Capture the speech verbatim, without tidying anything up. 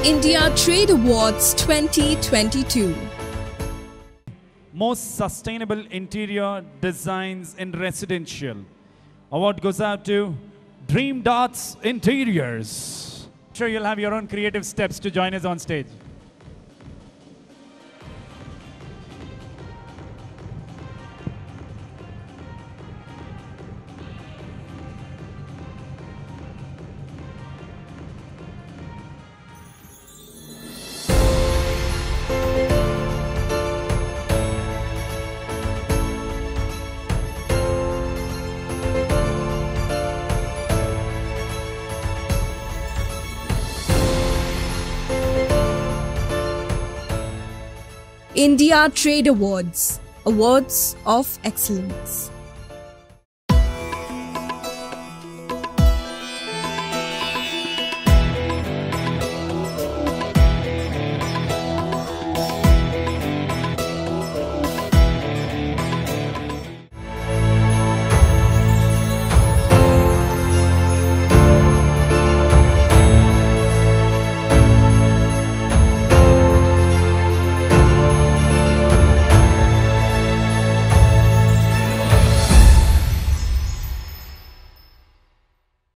India Trade Awards twenty twenty-two. Most Sustainable Interior Designs in Residential. Award goes out to Dream Darts Interiors. I'm sure you'll have your own creative steps to join us on stage. India Trade Awards, Awards of Excellence.